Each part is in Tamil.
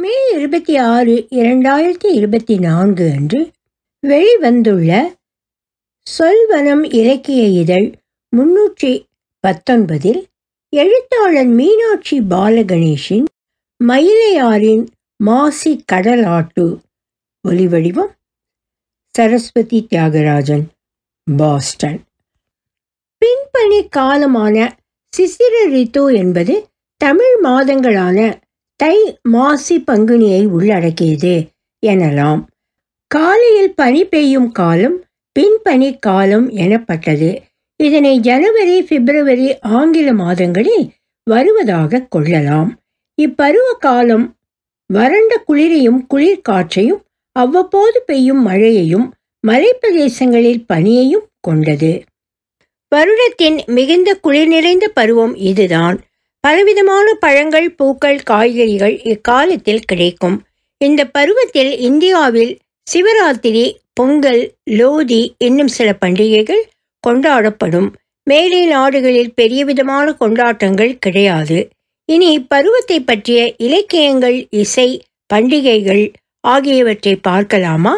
மே 26, 2024 அன்று வெளிவந்துள்ள சொல்வனம் இலக்கிய இதழ் 319 எழுத்தாளர் மீனாட்சி பாலகணேஷின் மயிலையாரின் மாசி கடலாட்டு. ஒலிவடிவம் சரஸ்வதி தியாகராஜன், பாஸ்டன். பின்பணி காலமான சிசிர ரித்து என்பது தமிழ் மாதங்களான தை, மாசி, பங்குனியை உள்ளடக்கியது எனலாம். காலையில் பனி பெய்யும் காலம் பின்பனி காலம் எனப்பட்டது. இதனை ஜனவரி, பிப்ரவரி ஆங்கில மாதங்களில் வருவதாக கொள்ளலாம். இப்பருவ காலம் வறண்ட குளிரையும் குளிர்காற்றையும் அவ்வப்போது பெய்யும் மழையையும் மலைப்பிரதேசங்களில் பனியையும் கொண்டது. வருடத்தின் மிகுந்த குளிர் நிறைந்த பருவம் இதுதான். பலவிதமான பழங்கள், பூக்கள், காய்கறிகள் இக்காலத்தில் கிடைக்கும். இந்த பருவத்தில் இந்தியாவில் சிவராத்திரி, பொங்கல், லோதி இன்னும் சில பண்டிகைகள் கொண்டாடப்படும். மேலை நாடுகளில் பெரிய விதமான கொண்டாட்டங்கள் கிடையாது. இனி பருவத்தை பற்றிய இலக்கியங்கள், இசை, பண்டிகைகள் ஆகியவற்றை பார்க்கலாமா?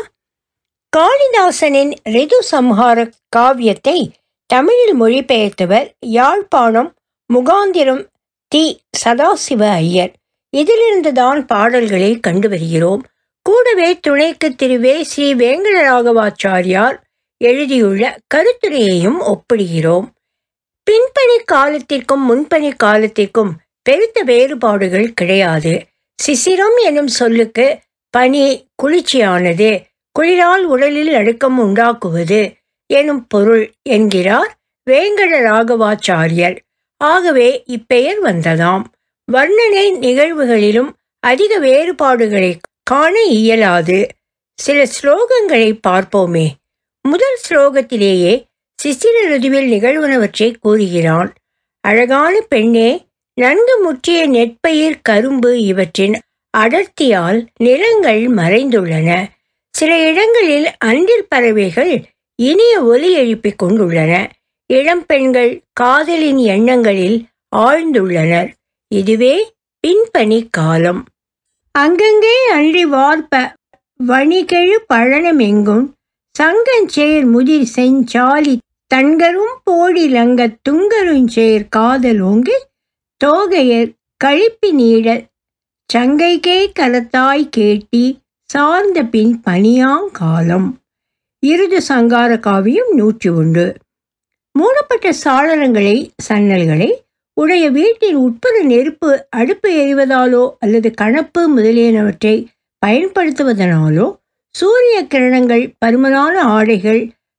காளிதாசனின் ரிது சம்ஹார காவியத்தை தமிழில் மொழிபெயர்த்தவர் யாழ்ப்பாணம் முகாந்திரம் தி. சதாசிவ ஐயர். இதிலிருந்துதான் பாடல்களை கண்டு வருகிறோம். கூடவே துணைக்கு திரு வே. ஸ்ரீ வேங்கடராகவாச்சாரியார் எழுதியுள்ள கருத்துரையையும் ஒப்பிடுகிறோம். பின்பனி காலத்திற்கும் முன்பனி காலத்திற்கும் பெருத்த வேறுபாடுகள் கிடையாது. சிசிரம் எனும் சொல்லுக்கு பனி குளிர்ச்சியானது, குளிரால் உடலில் நடுக்கம் உண்டாக்குவது எனும் பொருள் என்கிறார் வேங்கடராகவாச்சாரியர். ஆகவே இப்பெயர் வந்ததாம். வர்ணனை நிகழ்வுகளிலும் அதிக வேறுபாடுகளை காண இயலாது. சில ஸ்லோகங்களை பார்ப்போமே. முதல் ஸ்லோகத்திலேயே சிசிர ருதுவில் நிகழ்வனவற்றை கூறுகிறான். அழகான பெண்ணே, நன்கு முற்றிய நெற்பயிர், கரும்பு இவற்றின் அடர்த்தியால் நிலங்கள் மறைந்துள்ளன. சில இடங்களில் அன்றில் பறவைகள் இனிய ஒலி எழுப்பிக் கொண்டுள்ளன. இளம் பெண்கள் காதலின் எண்ணங்களில் ஆழ்ந்துள்ளனர். இதுவே பின்பனி காலம். அங்கங்கே அன்றி வார்ப்ப வணிகெழு பழனமெங்கும் சங்கஞ்சேர் முதிர் செஞ்சாலி தன்கரும் போடி லங்கத் துங்கருஞ்சேர் காதலோங்கு தோகையர் கழிப்பி நீட சங்கைக்கே கலத்தாய் கேட்டி சார்ந்த பின் பனியாங்காலம். இறுதி சங்கார காவியம் 101. மூடப்பட்ட சாளரங்களை, சன்னல்களை உடைய வீட்டின் உட்புற நெருப்பு அடுப்பு எறிவதாலோ அல்லது கணப்பு முதலியனவற்றை பயன்படுத்துவதனாலோ சூரிய கிரணங்கள், பருமனான ஆடைகள்,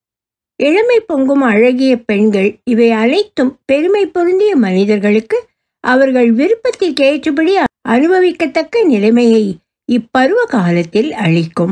இளமை பொங்கும் அழகிய பெண்கள் இவை அனைத்தும் பெருமை பொருந்திய மனிதர்களுக்கு அவர்கள் விருப்பத்திற்கு ஏற்றபடி அனுபவிக்கத்தக்க நிலைமையை இப்பருவ காலத்தில் அளிக்கும்.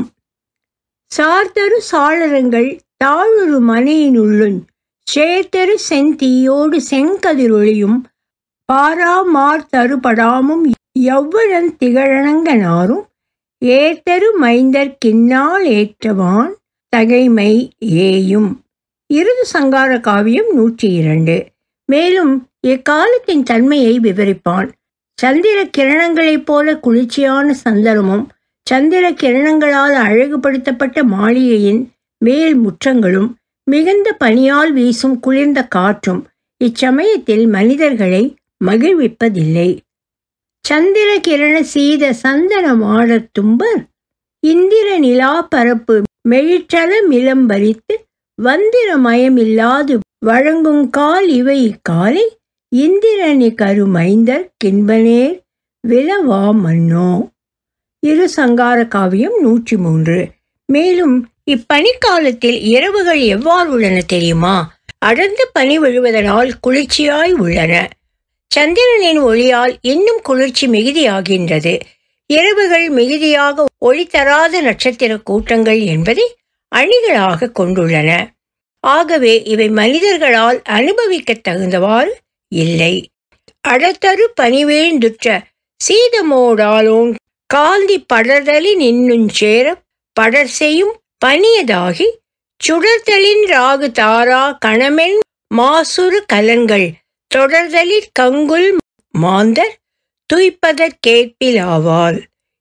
சார்தரு சாளரங்கள் தாழுரு மனையினுள்ளும் சேர்த்தரு செந்தீயோடு செங்கதிரொளியும் பாராமார் தருபடாமும் எவ்வளன் திகழனங்கனாரும் ஏத்தரு மைந்தர் கின்னால் ஏற்றவான் தகைமை ஏயும். இறுதி சங்கார காவியம் 102. மேலும் இக்காலத்தின் தன்மையை விவரிப்பான். சந்திர கிரணங்களைப் போல குளிர்ச்சியான சந்தனமும், சந்திர கிரணங்களால் அழகுபடுத்தப்பட்ட மாளிகையின் மேல் முற்றங்களும், மிகுந்த பனியால் வீசும் குளிர்ந்த காற்றும் இச்சமயத்தில் மனிதர்களை மகிழ்விப்பதில்லை. சந்திர கிரண சீத சந்தன மாடத் தும்பர் இந்திர நிலா பரப்பு மெழிற்றல மிளம்பரித்து வந்திர மயமில்லாது வழங்குங்கால் இவை காலை இந்திரனி கருமைந்தர் கின்பனேர் விலவா மன்னோ. இரு சங்கார காவியம் 103. மேலும் இப்பனிக்காலத்தில் இரவுகள் எவ்வாறு உள்ளன தெரியுமா? அடர்ந்த பனி விழுவதனால் குளிர்ச்சியாய் உள்ளன. சந்திரனின் ஒளியால் இன்னும் குளிர்ச்சி மிகுதியாகின்றது. இரவுகள் மிகுதியாக ஒளி தராத நட்சத்திர கூட்டங்கள் என்பதை அணிகளாக கொண்டுள்ளன. ஆகவே இவை மனிதர்களால் அனுபவிக்க தகுந்தவாறு இல்லை. அடர்த்தரு பனிவேந்துற்ற சீதமோடாலோன் காந்தி படர்தலி நின்னுஞ்சேர படர் செய்யும் பனியதாகி சுடர்தலின் ராகு தாரா கணமென் மாசுறு கலன்கள் தொடர்தலிற் கங்குல் மாந்தர் துய்ப்பதற்கேற்பிலாவால்.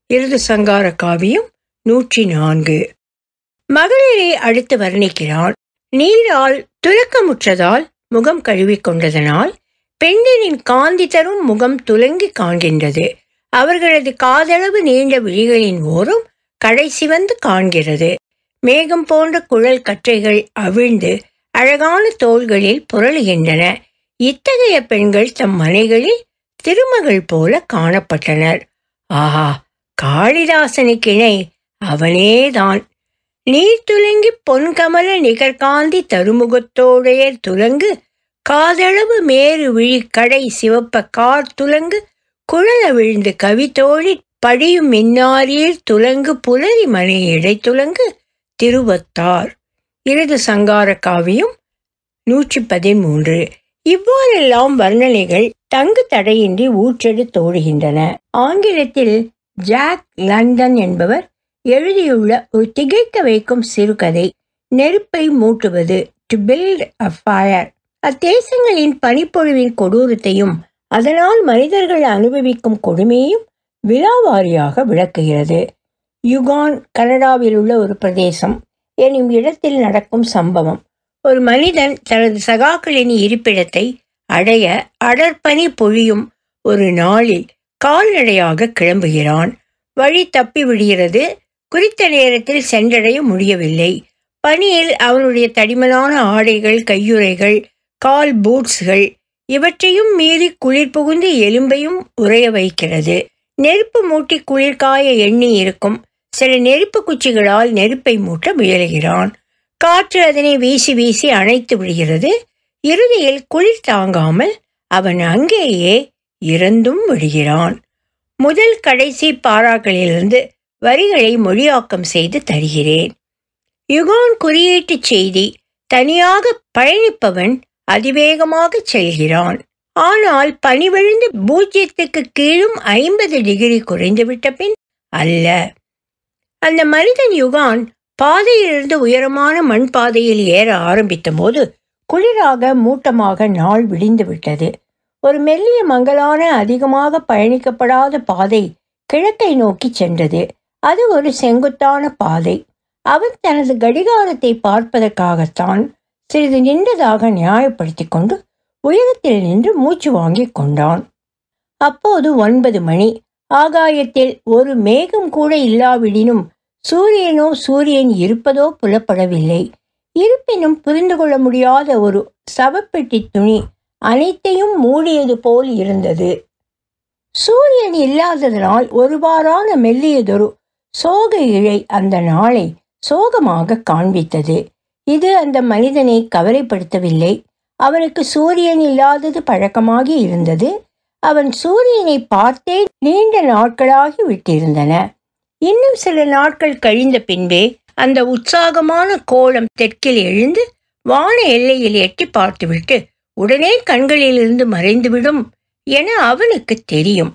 இறுதி சங்கார காவியம் 104. மகளிரை அடுத்து வர்ணிக்கிறான். நீரால் துலக்கமுற்றதால் முகம் கழுவிக்கொண்டதனால் பெண்ணின் காந்தி தரும் முகம் துலங்கி காண்கின்றது. அவர்களது காதளவு நீண்ட விழிகளின் ஓரம் கடை சிவந்து காண்கிறது. மேகம் போன்ற குழல் கற்றைகள் அவிழ்ந்து அழகான தோள்களில் புரளுகின்றன. இத்தகைய பெண்கள் தம் மனைகளில் திருமகள் போல காணப்பட்டனர். ஆஹா, காளிதாசனுக்கிணை அவனேதான். நீர் துலங்கி பொன்கமல நிகர்காந்தி தருமுகத்தோடைய துலங்கு காதளவு மேறு விழி கடை சிவப்ப கார் துலங்கு குழல விழுந்து கவித்தோழி படியும் மின்னாரீர் துலங்கு புலரி மனை இடை துலங்கு திருவத்தார். இறுதி சங்கார காவியம் 113. இவ்வாறெல்லாம் வர்ணனைகள் தங்கு தடையின்றி ஊற்றெடுத்தோடுகின்றன. ஆங்கிலத்தில் ஜாக் லண்டன் என்பவர் எழுதியுள்ள ஒரு திகைக்க வைக்கும் சிறுகதை நெருப்பை மூட்டுவது, டு பில்ட் அ ஃபயர், அத்தேசங்களின் பனிப்பொழிவின் கொடூரத்தையும் அதனால் மனிதர்கள் அனுபவிக்கும் கொடுமையையும் விலாவாரியாக விளக்குகிறது. யுகான் கனடாவில் உள்ள ஒரு பிரதேசம் எனும் இடத்தில் நடக்கும் சம்பவம். ஒரு மனிதன் தனது சகாக்களின் இருப்பிடத்தை அடைய அடற்பனி பொழியும் ஒரு நாளில் கால்நடையாக கிளம்புகிறான். வழி தப்பி விடுகிறது. குறித்த நேரத்தில் சென்றடைய முடியவில்லை. பனியில் அவனுடைய தடிமனான ஆடைகள், கையுறைகள், கால் பூட்ஸ்கள் இவற்றையும் மீறி குளிர் புகுந்து எலும்பையும் உறைய வைக்கிறது. நெருப்பு மூட்டி குளிர்காய எண்ணி இருக்கும் சில நெருப்பு குச்சிகளால் நெருப்பை மூட்ட முயலுகிறான். காற்று அதனை வீசி வீசி அணைத்து விடுகிறது. இறுதியில் குளிர் தாங்காமல் அவன் அங்கேயே இறந்தும் விடுகிறான். முதல் கடைசி பாராக்களிலிருந்து வரிகளை மொழியாக்கம் செய்து தருகிறேன். யுகான் குறியீட்டு செய்தி. தனியாக பயணிப்பவன் அதிவேகமாக செல்கிறான். ஆனால் பனி விழுந்து 0க்கு கீழும் 50 டிகிரி குறைந்துவிட்ட பின் அல்ல. அந்த மனிதன் யுகான் பாதையிலிருந்து உயரமான மண் பாதையில் ஏற ஆரம்பித்த போது குளிராக மூட்டமாக நாள் விடிந்து விட்டது. ஒரு மெல்லிய மங்கலான அதிகமாக பயணிக்கப்படாத பாதை கிழக்கை நோக்கி சென்றது. அது ஒரு செங்குத்தான பாதை. அவன் தனது கடிகாரத்தை பார்ப்பதற்காகத்தான் சிறிது நின்றதாக நியாயப்படுத்தி கொண்டு உயரத்தில் நின்று மூச்சு வாங்கி கொண்டான். அப்போது 9 மணி. ஆகாயத்தில் ஒரு மேகம் கூட இல்லாவிடினும் சூரியனோ சூரியன் இருப்பதோ புலப்படவில்லை. இருப்பினும் புரிந்து கொள்ள முடியாத ஒரு சவப்பெட்டி துணி அனைத்தையும் மூடியது போல் இருந்தது. சூரியன் இல்லாததனால் ஒருவாறான மெல்லியதொரு சோக இழை அந்த நாளை சோகமாக காண்பித்தது. இது அந்த மனிதனை கவலைப்படுத்தவில்லை. அவனுக்கு சூரியன் இல்லாதது பழக்கமாகி இருந்தது. அவன் சூரியனை பார்த்தே நீண்ட நாட்களாகி விட்டிருந்தன. இன்னும் சில நாட்கள் கழிந்த பின்பே அந்த உற்சாகமான கோலம் தெற்கில் எழுந்து வான எல்லையில் எட்டி பார்த்துவிட்டு உடனே கண்களிலிருந்து மறைந்துவிடும் என அவனுக்கு தெரியும்.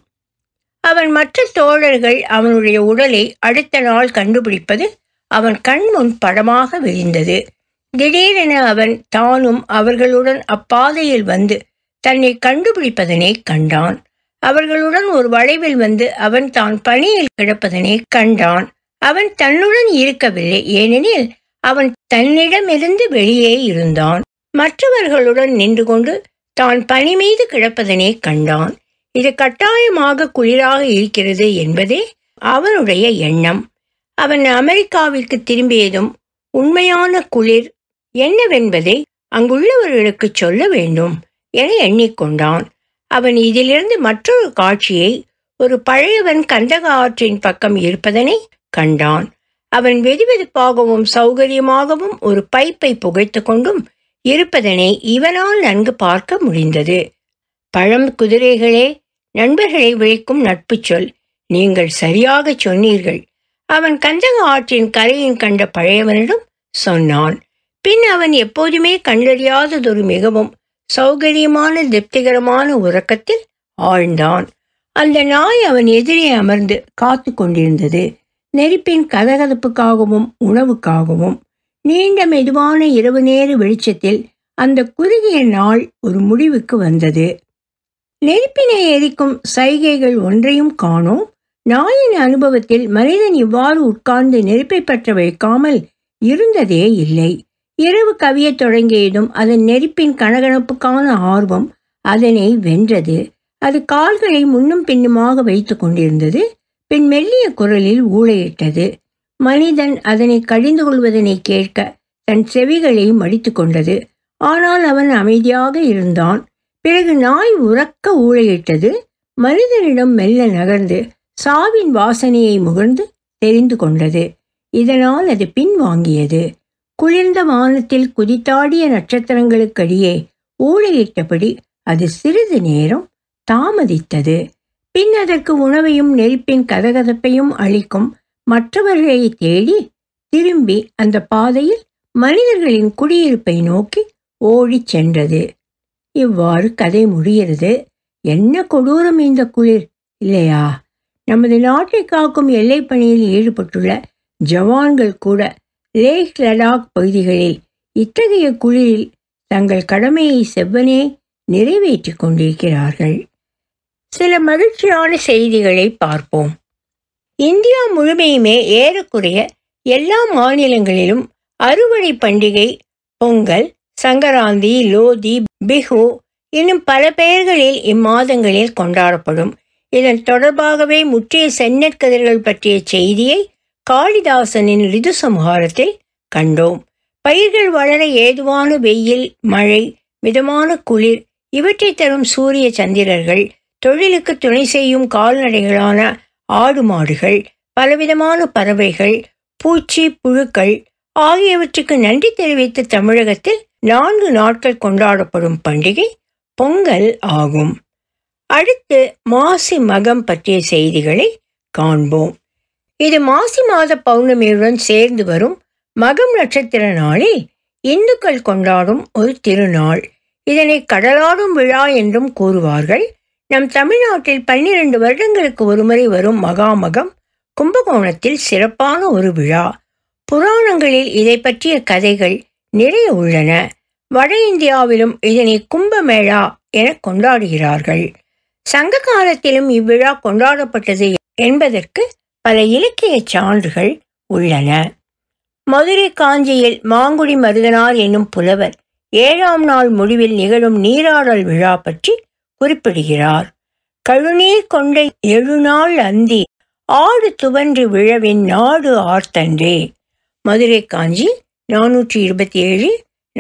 அவன் மற்ற தோழர்கள் அவனுடைய உடலை அடுத்த நாள் கண்டுபிடிப்பது அவன் கண்முன் படமாக விரிந்தது. திடீரென அவன் தானும் அவர்களுடன் அப்பாதையில் வந்து தன்னை கண்டுபிடிப்பதனை கண்டான். அவர்களுடன் ஒரு வளைவில் வந்து அவன் தான் பனியில் கிடப்பதனை கண்டான். அவன் தன்னுடன் இருக்கவில்லை, ஏனெனில் அவன் தன்னிடமிருந்து வெளியே இருந்தான். மற்றவர்களுடன் நின்று கொண்டு தான் பனி மீது கிடப்பதனை கண்டான். இது கட்டாயமாக குளிராக இருக்கிறது என்பதே அவனுடைய எண்ணம். அவன் அமெரிக்காவிற்கு திரும்பியதும் உண்மையான குளிர் என்னவென்பதை அங்குள்ளவர்களுக்கு சொல்ல வேண்டும் என எண்ணிக்கொண்டான். அவன் இதிலிருந்து மற்றொரு காட்சியை, ஒரு பழையவன் கந்தக ஆற்றின் பக்கம் இருப்பதனை கண்டான். அவன் வெதுவெதுப்பாகவும் சௌகரியமாகவும் ஒரு பைப்பை புகைத்து கொண்டும் இருப்பதனை இவனால் நன்கு பார்க்க முடிந்தது. பழம் குதிரைகளே, நண்பர்களை விழிக்கும் நட்பு சொல். நீங்கள் சரியாக சொன்னீர்கள். அவன் கந்தக ஆற்றின் கரையின் கண்ட பழையவனிடம் சொன்னான். பின் அவன் எப்போதுமே கண்டறியாததொரு மிகவும் சௌகரியமான திருப்திகரமான உறக்கத்தில் ஆழ்ந்தான். அந்த நாய் அவன் எதிரே அமர்ந்து காத்து கொண்டிருந்தது. நெருப்பின் கதகதப்புக்காகவும் உணவுக்காகவும். நீண்ட மெதுவான இரவு நேர வெளிச்சத்தில் அந்த குறுகிய நாள் ஒரு முடிவுக்கு வந்தது. நெருப்பினை எரிக்கும் சைகைகள் ஒன்றையும் காணோம். நாயின் அனுபவத்தில் மனிதன் இவ்வாறு உட்கார்ந்து நெருப்பை பற்ற வைக்காமல் இருந்ததே இல்லை. இரவு கவியத் தொடங்கியதும் அதன் நெருப்பின் கனகனப்புக்கான ஆர்வம் அதனை வென்றது. அது கால்களை முன்னும் பின்னுமாக வைத்து கொண்டிருந்தது. பின் மெல்லிய குரலில் ஊளையிட்டது. மனிதன் அதனை கடிந்து கொள்வதனை கேட்க தன் செவிகளை மடித்து கொண்டது. ஆனால் அவன் அமைதியாக இருந்தான். பிறகு நாய் உரக்க ஊளையிட்டது. மனிதனிடம் மெல்ல நகர்ந்து சாவின் வாசனையை முகர்ந்து தெரிந்து கொண்டது. இதனால் அது பின்வாங்கியது. குளிர்ந்த வானத்தில் குதித்தாடிய நட்சத்திரங்களுக்கடியே ஊளையிட்டபடி அது சிறிது நேரம் தாமதித்தது. பின் அதற்கு உணவையும் நெருப்பின் கதகதப்பையும் அளிக்கும் மற்றவர்களை தேடி திரும்பி அந்த பாதையில் மனிதர்களின் குடியிருப்பை நோக்கி ஓடிச் சென்றது. இவ்வாறு கதை முடிகிறது. என்ன கொடூரம் இந்த குளிர் இல்லையா? நமது நாட்டை காக்கும் எல்லை பணியில் ஈடுபட்டுள்ள ஜவான்கள் கூட லேக் லடாக் பகுதிகளில் இத்தகைய குளிரில் தங்கள் கடமையை செவ்வனே நிறைவேற்றி கொண்டிருக்கிறார்கள். சில மகிழ்ச்சியான செய்திகளை பார்ப்போம். இந்தியா முழுமையுமே ஏறக்குறைய எல்லா மாநிலங்களிலும் அறுவடை பண்டிகை பொங்கல், சங்கராந்தி, லோதி, பிஹு இன்னும் பல பெயர்களில் இம்மாதங்களில் கொண்டாடப்படும். இதன் தொடர்பாகவே முற்றிய செந்நெற்கதிர்கள் பற்றிய செய்தியை காளிதாசனின் ரிதுசம்ஹாரத்தில் கண்டோம். பயிர்கள் வளர ஏதுவான வெயில், மழை, மிதமான குளிர் இவற்றை தரும் சூரிய சந்திரர்கள், தொழிலுக்கு துணை செய்யும் கால்நடைகளான ஆடு மாடுகள், பலவிதமான பறவைகள், பூச்சி புழுக்கள் ஆகியவற்றுக்கு நன்றி தெரிவித்து தமிழகத்தில் 4 நாட்கள் கொண்டாடப்படும் பண்டிகை பொங்கல் ஆகும். அடுத்து மாசி மகம் பற்றிய செய்திகளை காண்போம். இது மாசி மாத பௌர்ணமியுடன் சேர்ந்து வரும் மகம் நட்சத்திர நாளில் இந்துக்கள் கொண்டாடும் ஒரு திருநாள். இதனை கடலாடும் விழா என்றும் கூறுவார்கள். நம் தமிழ்நாட்டில் 12 வருடங்களுக்கு ஒருமுறை வரும் மகாமகம் கும்பகோணத்தில் சிறப்பான ஒரு விழா. புராணங்களில் இதை பற்றிய கதைகள் நிறைய உள்ளன. வட இந்தியாவிலும் இதனை கும்பமேளா என கொண்டாடுகிறார்கள். சங்க காலத்திலும் இவ்விழா கொண்டாடப்பட்டது என்பதற்கு பல இலக்கிய சான்றுகள் உள்ளன. மதுரை காஞ்சியில் மாங்குடி மருதனார் என்னும் புலவர் 7ஆம் நாள் முடிவில் நிகழும் நீராடல் விழா பற்றி குறிப்பிடுகிறார். கழுநீர் கொண்ட 7 நாள் அந்தி ஆடு துவன்று விழவின் நாடு ஆர்த்தன்றே. மதுரை காஞ்சி 427,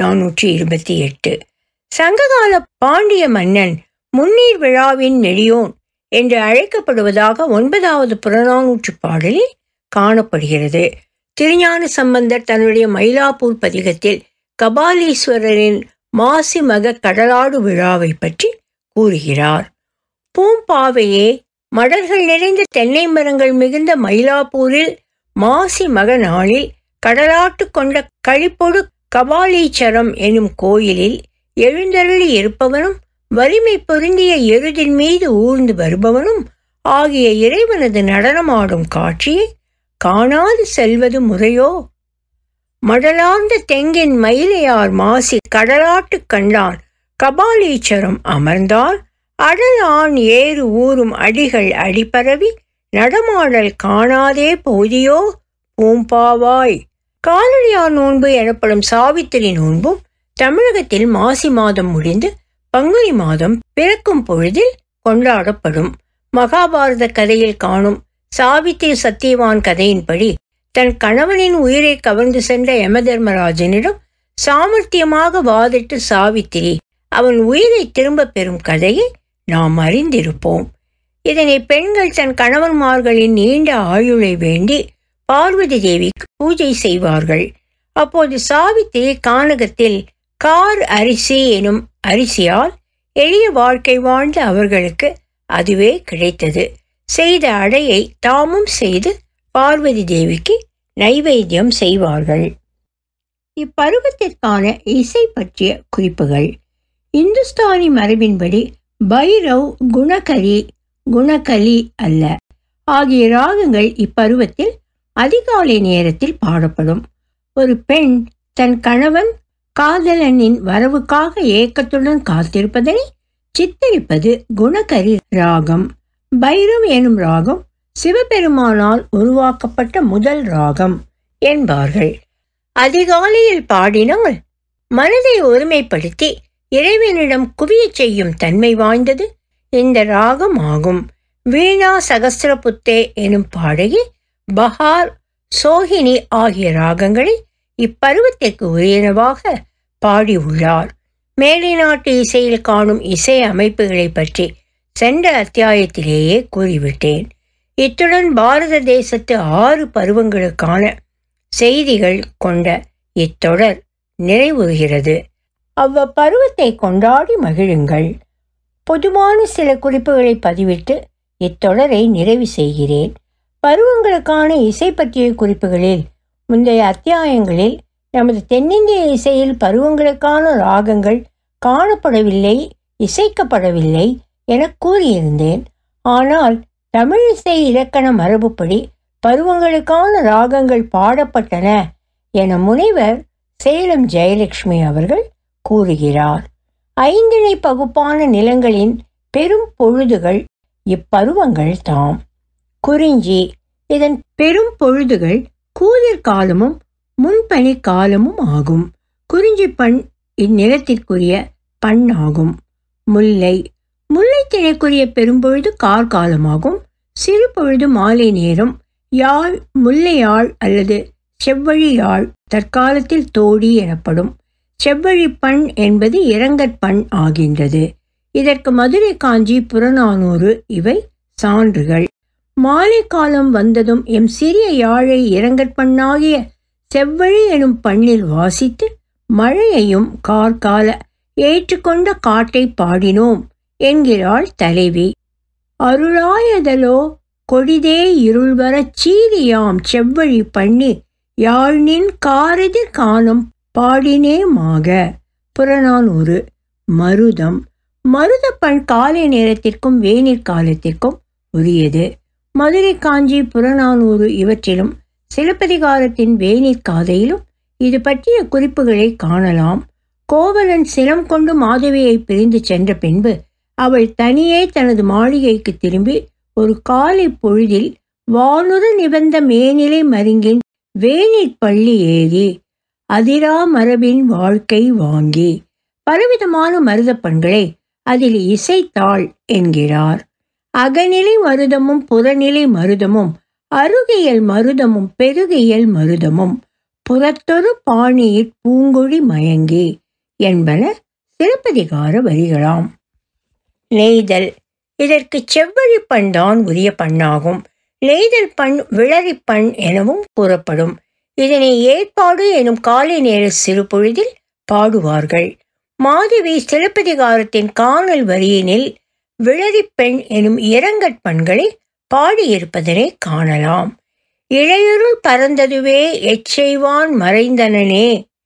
428. சங்ககால பாண்டிய மன்னன் முன்னீர் விழாவின் நெடியோன் என்று அழைக்கப்படுவதாக 9வது புறநானூற்று பாடலில் காணப்படுகிறது. திருஞான சம்பந்தர் தன்னுடைய மயிலாப்பூர் பதிகத்தில் கபாலீஸ்வரரின் மாசி மக கடலாடு விழாவை பற்றி கூறுகிறார். பூம்பாவையே, மடல்கள் நிறைந்த தென்னை மரங்கள் மிகுந்த மயிலாப்பூரில் மாசி மக நாளில் கடலாட்டு கொண்ட கழிப்பொடு கபாலீச்சரம் எனும் கோயிலில் எழுந்தருளி இருப்பவனும் வலிமை பொருந்திய எருதின் மீது ஊர்ந்து வருபவனும் ஆகிய இறைவனது நடனமாடும் காட்சியை காணாது செல்வது முறையோ? மடலார்ந்த தெங்கின் மயிலையார் மாசி கடலாட்டு கண்டான் கபாலீச்சரம் அமர்ந்தால் அடலான் ஏறு ஊறும் அடிகள் அடிபரவி நடமாடல் காணாதே போதியோ பூம்பாவாய். காலடியார் நோன்பு எனப்படும் சாவித்திரி நோன்பும் தமிழகத்தில் மாசி மாதம் முடிந்து பங்குனி மாதம் பிறக்கும் பொழுதில் கொண்டாடப்படும். மகாபாரத கதையில் காணும் சாவித்திரி சத்தியவான் கதையின்படி தன் கணவனின் உயிரை கவர்ந்து சென்ற யமதர்மராஜனிடம் சாமர்த்தியமாக வாதிட்டு சாவித்திரி அவன் உயிரை திரும்ப பெறும் கதையை நாம் அறிந்திருப்போம். இதனை பெண்கள் தன் கணவன்மார்களின் நீண்ட ஆயுளை வேண்டி பார்வதி தேவிக்கு பூஜை செய்வார்கள். அப்போது சாவித்திரி கானகத்தில் கார் அரிசி எனும் அரிசியால் எளிய வாழ்க்கை வாழ்ந்த அவர்களுக்கு அதுவே கிடைத்தது. செய்த அடையை தாமும் செய்து பார்வதி தேவிக்கு நைவேத்தியம் செய்வார்கள். இப்பருவத்திற்கான இசை பற்றிய குறிப்புகள். இந்துஸ்தானி மரபின்படி பைரவ், குணகலி அல்ல ஆகிய ராகங்கள் இப்பருவத்தில் அதிகாலை நேரத்தில் பாடப்படும். ஒரு பெண் தன் கணவன் காதலனின் வரவுக்காக ஏக்கத்துடன் காத்திருப்பதனை சித்தரிப்பது குணகரி ராகம். பைரவ் எனும் ராகம் சிவபெருமானால் உருவாக்கப்பட்ட முதல் ராகம் என்பார்கள். அதிகாலையில் பாடினால் மனதை ஒருமைப்படுத்தி இறைவனிடம் குவியச் செய்யும் தன்மை வாய்ந்தது இந்த ராகம் ஆகும். வீணா சகஸ்ரபுத்தே எனும் பாடகி பஹார், சோஹினி ஆகிய ராகங்களை இப்பருவத்திற்கு உரியனவாக பாடியுள்ளார். மேலை நாட்டு இசையில் காணும் இசை அமைப்புகளை பற்றி சென்ற அத்தியாயத்திலேயே கூறிவிட்டேன். இத்துடன் பாரத தேசத்து 6 பருவங்களுக்கான செய்திகள் கொண்ட இத்தொடர் நிறைவுறுகிறது. அவ்வப்பருவத்தை கொண்டாடி மகிழுங்கள். பொதுவான சில குறிப்புகளை பதிவிட்டு இத்தொடரை நிறைவு செய்கிறேன். பருவங்களுக்கான இசை பற்றிய குறிப்புகளில் முந்தைய அத்தியாயங்களில் நமது தென்னிந்திய இசையில் பருவங்களுக்கான ராகங்கள் காணப்படவில்லை, இசைக்கப்படவில்லை என கூறியிருந்தேன். ஆனால் தமிழ் இசை இலக்கண மரபுப்படி பருவங்களுக்கான ராகங்கள் பாடப்பட்டன என முனைவர் சேலம் ஜெயலட்சுமி அவர்கள் கூறுகிறார். 5 பகுப்பான நிலங்களின் பெரும் பொழுதுகள் இப்பருவங்கள் தாம். குறிஞ்சி, இதன் பெரும் பொழுதுகள் கூதிர் காலமும் முன்பனி காலமும் ஆகும். குறிஞ்சி பண் இந்நிலத்திற்குரிய பண் ஆகும். முல்லை, முல்லை திணைக்குரிய பெரும்பொழுது கார்காலமாகும். சிறு பொழுது மாலை நேரம். யாழ், முல்லையாழ் அல்லது செவ்வழி யாழ் தற்காலத்தில் தோடி எனப்படும். செவ்வழி பண் என்பது இரங்கற்பண் ஆகின்றது. இதற்கு மதுரை, காஞ்சி, புறநானூறு இவை சான்றுகள். மாலை காலம் வந்ததும் எம் சிறிய யாழை இரங்கற்பண்ணாகிய செவ்வழி எனும் பண்ணில் வாசித்து மழையையும் கார்கால ஏற்றுக்கொண்ட காட்டை பாடினோம் என்கிறாள் தலைவி. அருளாயதலோ கொடிதே இருள்வரச் சீரியாம் செவ்வழி பண்ணி யாழ்நின் காரெதிர் காணும் பாடினேமாக. புறநானூறு. மருதம், மருதப்பண் காலை நேரத்திற்கும் வேநீர் காலத்திற்கும் உரியது. மதுரை, காஞ்சி, புறநானூறு இவற்றிலும் சிலப்பதிகாரத்தின் வேநீர் காதையிலும் இது பற்றிய குறிப்புகளை காணலாம். கோவலன் சினம் கொண்டு மாதவியை பிரிந்து சென்ற பின்பு அவள் தனியே தனது மாளிகைக்கு திரும்பி ஒரு காலை பொழுதில் வானுற நிபந்த மேனிலை மருங்கின் வேநீர் பள்ளி ஏறி அதிரா மரபின் வாழ்க்கை வாங்கி பலவிதமான மருதப்பண்களை அதில் இசைத்தாள் என்கிறார். அகநிலை மருதமும் புறநிலை மருதமும் அருகியல் மருதமும் பெருகியல் மருதமும் புறத்தொரு பாணியிற் பூங்கொழி மயங்கி என்பன சிலப்பதிகார வரிகளாம். நெய்தல், இதற்கு செவ்வழி பண் தான் உரிய பண்ணாகும். நெய்தல் பண் விளரிப்பண் எனவும் கூறப்படும். இதனை ஏற்பாடு எனும் காலை நேர சிறு பொழுதில் பாடுவார்கள். மாதவி சிலப்பதிகாரத்தின் காணல் வரியினில் விளரிப்பெண் எனும் இரங்கற்பண்களை பாடியிருப்பதனை காணலாம். இளையுருள் பறந்ததுவே எச்செய்வான் மறைந்தனனே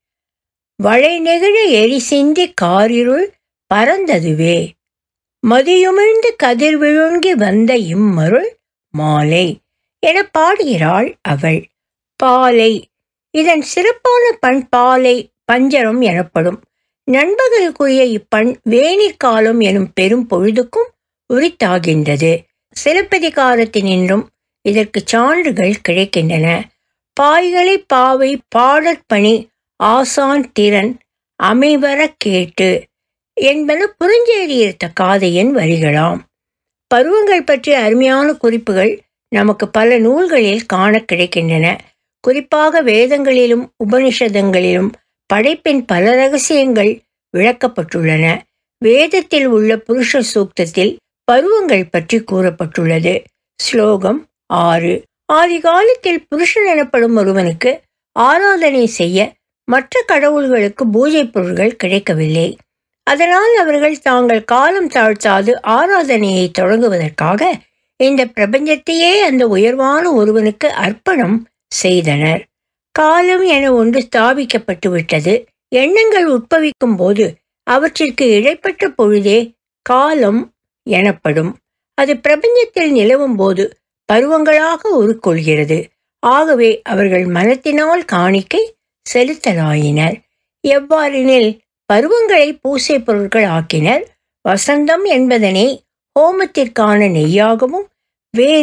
வளை நெகிழ எரி சிந்தி காரிருள் பறந்ததுவே மதியுமிழ்ந்து கதிர் விழுங்கி வந்த இம்மருள் மாலை என பாடுகிறாள் அவள். பாலை, இதன் சிறப்பான பண் பாலை பஞ்சரம் எனப்படும். நண்பகலுக்குரிய இப்பண் வேநீர் காலம் எனும் பெரும் பொழுதுக்கும் உரித்தாகின்றது. சிலப்பதிகாரத்தினின்றும் இதற்கு சான்றுகள் கிடைக்கின்றன. பாய்களை பாவை பாடற்பணி ஆசான் திறன் அமைவர கேட்டு என்பன புறஞ்சேரியிருத்த காதையின் வரிகளாம். பருவங்கள் பற்றிய அருமையான குறிப்புகள் நமக்கு பல நூல்களில் காண கிடைக்கின்றன. குறிப்பாக வேதங்களிலும் உபனிஷதங்களிலும் படைப்பின் பல ரகசியங்கள் விளக்கப்பட்டுள்ளன. வேதத்தில் உள்ள புருஷ சூக்தத்தில் பருவங்கள் பற்றி கூறப்பட்டுள்ளது. ஸ்லோகம் 6. ஆதி காலத்தில் புருஷன் எனப்படும் ஒருவனுக்கு ஆராதனை செய்ய மற்ற கடவுள்களுக்கு பூஜை பொருள்கள் கிடைக்கவில்லை. அதனால் அவர்கள் தாங்கள் காலம் தாழ்த்தாது ஆராதனையை தொடங்குவதற்காக இந்த பிரபஞ்சத்தையே அந்த உயர்வான ஒருவனுக்கு அர்ப்பணம் செய்தனர். காலம் என ஒன்று ஸ்தாபிக்கப்பட்டு விட்டது. எண்ணங்கள் உட்பவிக்கும் போது அவற்றிற்கு இடைப்பட்ட பொழுதே காலம் எனப்படும். அது பிரபஞ்சத்தில் நிலவும் போது பருவங்களாக உருக்கொள்கிறது. ஆகவே அவர்கள் மனத்தினால் காணிக்கை செலுத்தலாயினர். எவ்வாறெனில் பருவங்களை பூசை பொருட்கள் ஆக்கினர். வசந்தம் என்பதனை ஹோமத்திற்கான நெய்யாகவும் வேனில்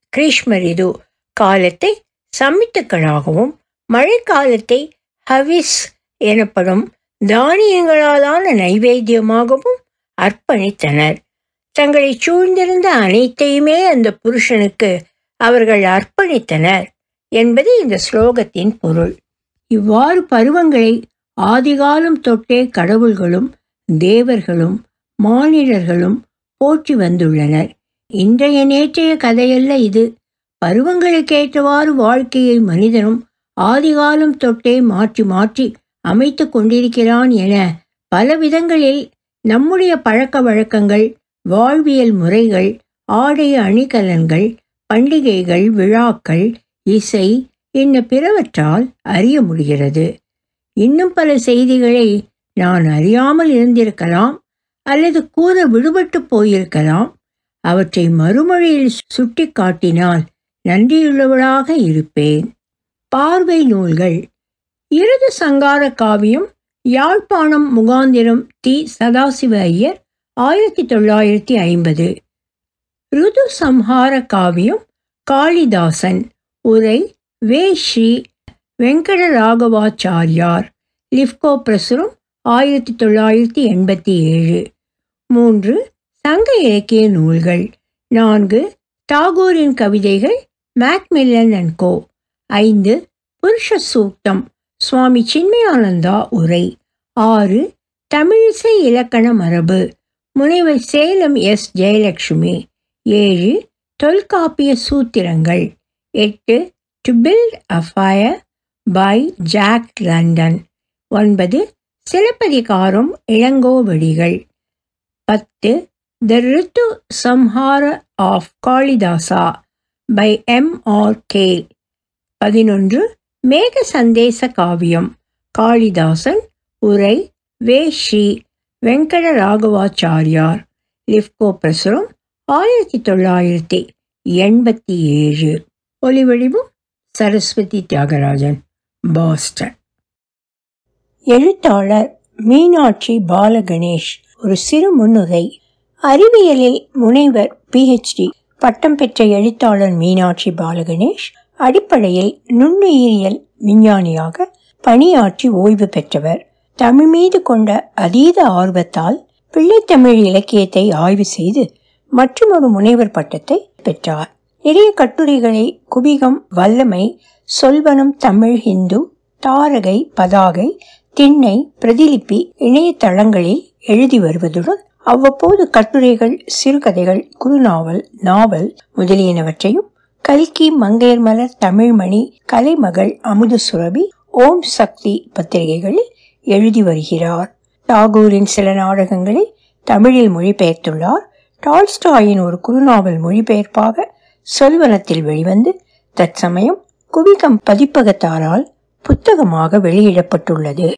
கிரீஷ்ம ரிது காலத்தை சமித்துக்களாகவும் மழைக்காலத்தை ஹவிஸ் எனப்படும் தானியங்களாலான நைவேத்தியமாகவும் அர்ப்பணித்தனர். தங்களை சூழ்ந்திருந்த அனைத்தையுமே அந்த புருஷனுக்கு அவர்கள் அர்ப்பணித்தனர் என்பது இந்த ஸ்லோகத்தின் பொருள். இவ்வாறு பருவங்களை ஆதிகாலம் தொட்டே கடவுள்களும் தேவர்களும் மானிடர்களும் போற்றி வந்துள்ளனர். இன்றைய நேற்றைய கதையல்ல இது. பருவங்களுக்கேற்றவாறு வாழ்க்கையை மனிதனும் ஆதிகாலம் தொட்டே மாற்றி மாற்றி அமைத்து கொண்டிருக்கிறான் என பல விதங்களில் நம்முடைய பழக்க வழக்கங்கள், வாழ்வியல் முறைகள், ஆடை அணிகலன்கள், பண்டிகைகள், விழாக்கள், இசை இன்ன பிறவற்றால் அறிய முடிகிறது. இன்னும் பல செய்திகளை நான் அறியாமல் இருந்திருக்கலாம் அல்லது கூற விடுபட்டு போயிருக்கலாம். அவற்றை மறுமொழியில் சுட்டி காட்டினால் நன்றியுள்ளவளாக இருப்பேன். பார்வை நூல்கள். இருது சங்கார காவியம் யாழ்ப்பாணம் முகாந்திரம் தி. சதாசிவ ஐயர் 1950. ருது சம்ஹார காவியம் காளிதாசன். உரை வே. ஸ்ரீ வெங்கடராகவாச்சாரியார். லிப்கோ பிரசுரம் 1987. 3 சங்க இலக்கிய நூல்கள். 4 டாகூரின் கவிதைகள் மேக்மில்லன் அண்ட் கோ. 5 புருஷ சூக்தம் சுவாமி சின்மயானந்தா உரை. 6 தமிழிசை இலக்கண மரபு முனைவர் சேலம் எஸ். ஜெயலட்சுமி. 7 தொல்காப்பிய சூத்திரங்கள். 8 to build a fire by Jack London. 9 Silappatikaram Ilangovadigal. 10 the Ritusamhara of Kalidasa by M.R. Khel. 11 மேக சந்தேச காவியம் காளிதாசன். உரை வே. ஸ்ரீ வெங்கடராகவாச்சாரியார். லிப்கோ பிரசுரம் 1987. ஒலிவடிவும் சரஸ்வதி தியாகராஜன், பாஸ்டன். எழுத்தாளர் மீனாட்சி பாலகணேஷ். ஒரு சிறு முன்னுரை. அறிவியலில் முனைவர் PhD பட்டம் பெற்ற எழுத்தாளர் மீனாட்சி பாலகணேஷ் அடிப்படையில் நுண்ணுயிரியல் விஞ்ஞானியாக பணியாற்றி ஓய்வு பெற்றவர். தமிழ் மீது கொண்ட அதீத ஆர்வத்தால் பிள்ளைத்தமிழ் இலக்கியத்தை ஆய்வு செய்து மற்றொரு முனைவர் பட்டத்தை பெற்றார். நிறைய கட்டுரைகளை குபிகம், வல்லமை, சொல்வனம், தமிழ் ஹிந்து, தாரகை, பதாகை, திண்ணை, பிரதிலிப்பி இணையதளங்களில் எழுதி வருவதுடன் அவ்வப்போது கட்டுரைகள், சிறுகதைகள், குறுநாவல், நாவல் முதலியனவற்றையும் கல்கி, மங்கையர்மலர், தமிழ்மணி, கலைமகள், அமுதசுரபி, ஓம் சக்தி பத்திரிகைகளில் எழுதி வருகிறார். டாகூரின் சில நாடகங்களை தமிழில் மொழிபெயர்த்துள்ளார். டால்ஸ்டாயின் ஒரு குறுநாவல் மொழிபெயர்ப்பாக சொல்வனத்தில் வெளிவந்து தற்சமயம் குவிகம் பதிப்பகத்தாரால் புத்தகமாக வெளியிடப்பட்டுள்ளது.